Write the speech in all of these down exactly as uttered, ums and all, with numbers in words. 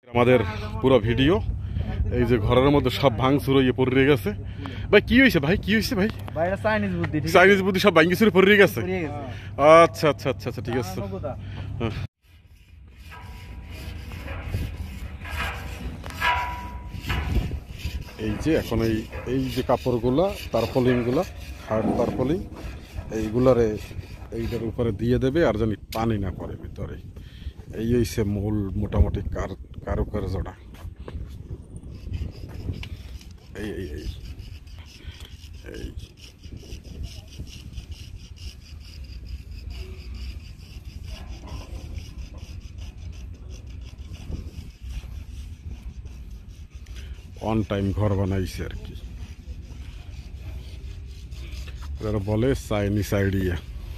আমাদের পুরো ভিডিও এই যে ঘরের মধ্যে সব ভাঙচুর হয়ে পড়ে গেছে। ভাই কি হয়েছে ভাই, কি হয়েছে ভাই? ভাই এটা চাইনিজ বুদ্ধি, ঠিক আছে? চাইনিজ বুদ্ধি সব ভাঙচুর পড়ে গেছে। পড়ে গেছে। আচ্ছা আচ্ছা আচ্ছা আচ্ছা ঠিক আছে। হ্যাঁ। এই যে এখন এই এই যে কাপড়গুলা তারপলিংগুলা হার্ড তারপলিং এইগুলারে এইটার উপরে দিয়ে দেবে আর জানি পানি না পড়ে ভিতরে। এই হইছে মূল মোটামুটি কার কারুকার্যটা। এই এই এই এই অন টাইম ঘর বানাইছে আর কি, এরা বলে চাইনিজ আইডিয়া।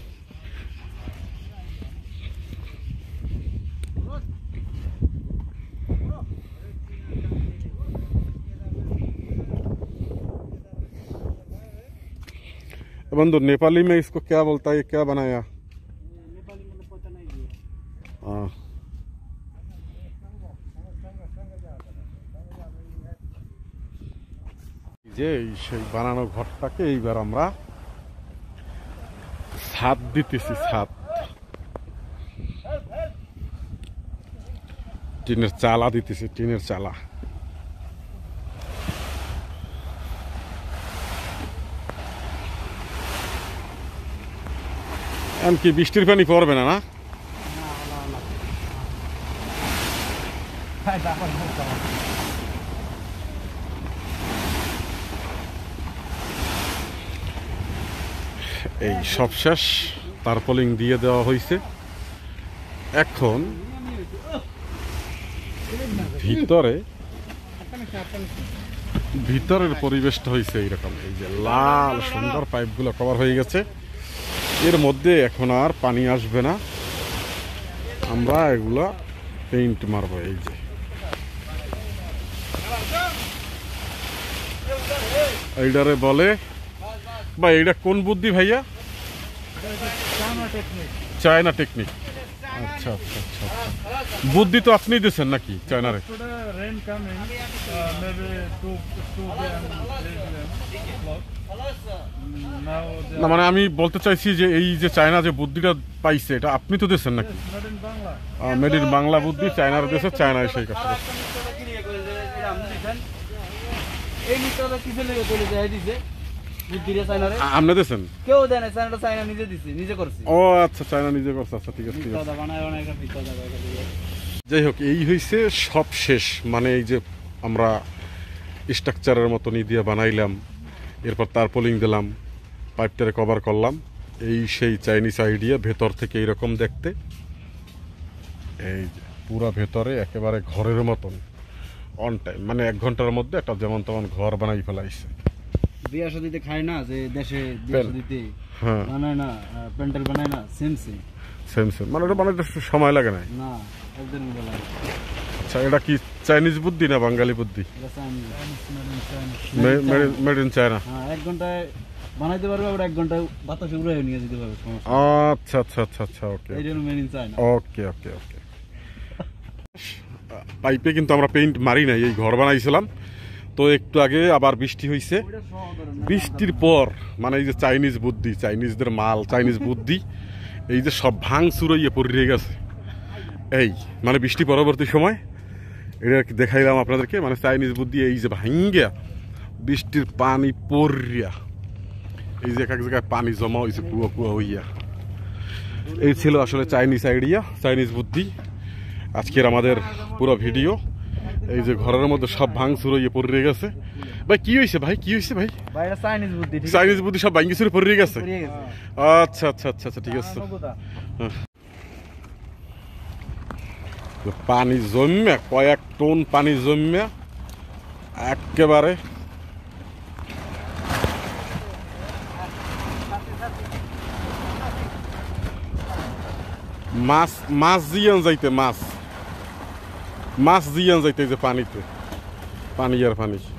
बंधु नेपाली में इसको क्या बोलता है, क्या बनाया? नेपाली में पता नहीं है। हाँ যে সেই বানানো ঘরটাকে এইবার আমরা ছাদ দিতেছি, ছাদ টিনের চালা দিতেছি, টিনের চালা। এমনকি বৃষ্টির পানি পড়বে না? না এই সব শেষ, তারপলিং দিয়ে দেওয়া হয়েছে। এখন ভিতরে ভিতরের পরিবেশটা হয়েছে এইরকম। এই যে লাল সুন্দর পাইপগুলো কভার হয়ে গেছে, এর মধ্যে এখন আর পানি আসবে না। আমরা এগুলা পেইন্ট মারবো। এই যে এইটারে বলে বা এইটা কোন বুদ্ধি ভাইয়া? China technique. আচ্ছা আচ্ছা আচ্ছা, বুদ্ধি তো আপনি দিয়েছেন নাকি চায়নারে? না মানে আমি বলতে চাইছি যে এই যে চায়না যে বুদ্ধিটা পাইছে এটা আপনি তো দিয়েছেন নাকি? মেড ইন বাংলা বুদ্ধি চায়নার দেশে, চায়নায় সেই কাজ। আপনি দিয়েছেন? কেউ দেয় না, চায়নাটা চায়না নিজে দিছে, নিজে করছে। ও আচ্ছা, চায়না নিজে করছে। আচ্ছা ঠিক আছে ঠিক আছে। যাই হোক, এই হইছে সব শেষ। মানে এই যে আমরা স্ট্রাকচারের মতনই দিয়ে বানাইলাম, এরপর তারপলিং দিলাম, পাইপটারে কভার করলাম। এই সেই চাইনিজ আইডিয়া, ভেতর থেকে এইরকম দেখতে। এই যে পুরা ভেতরে একেবারে ঘরের মতন অন টাইম, মানে এক ঘন্টার মধ্যে একটা যেমন তেমন ঘর বানাই ফেলাইছে। বিয়া শাদিতে খায় না যে দেশে, বিয়া শাদিতে বানায় না, প্যান্ডেল বানায় না, সেম সেম সেম সেম মানে এটা বানাইতে সময় লাগে না। না, একদিন লাগে। আচ্ছা, এটা কি চাইনিজ বুদ্ধি না বাঙালি বুদ্ধি? এটা চাইনিজ, মেড ইন চায়না। হ্যাঁ, এক ঘন্টায় বানাইতে পারবে, আবার এক ঘন্টায় বাতাসে উড়ে নিয়ে যেতে পারবে। আচ্ছা আচ্ছা আচ্ছা আচ্ছা, ওকে এই জন্য made in China. Okay okay okay. পাইপে কিন্তু আমরা পেইন্ট মারি নাই, এই ঘর বানাইছিলাম তো একটু আগে আবার বৃষ্টি হয়েছে। বৃষ্টির পর মানে এই যে চাইনিজ বুদ্ধি, চাইনিজদের মাল, চাইনিজ বুদ্ধি, এই যে সব ভাঙচুর হয়ে পড়ে গেছে। এই মানে বৃষ্টি পরবর্তী সময় এটা দেখাইলাম আপনাদেরকে। মানে চাইনিজ বুদ্ধি এই যে ভাঙ্গিয়া বৃষ্টির পানি পড়িয়া এই যে এক এক জায়গায় পানি জমা হয়েছে কুয়া কুয়া হইয়া। এই ছিল আসলে চাইনিজ আইডিয়া, চাইনিজ বুদ্ধি। আজকের আমাদের পুরো ভিডিও এই যে ঘরের মধ্যে সব ভাঙচুর হয়ে পড়ে গেছে। ভাই কি হয়েছে ভাই, কি হয়েছে ভাই? ভাই এটা চাইনিজ বুদ্ধি, ঠিক আছে? চাইনিজ বুদ্ধি সব ভাঙচুর পড়ে গেছে। আচ্ছা আচ্ছা আচ্ছা আচ্ছা ঠিক আছে। পানি জমে, কয়েক টন পানি জমে একেবারে মাছ মাছ জিয়ান যাইতে, মাছ মাছ জিয়ান যাইতে যে পানিতে, পানি আর পানি।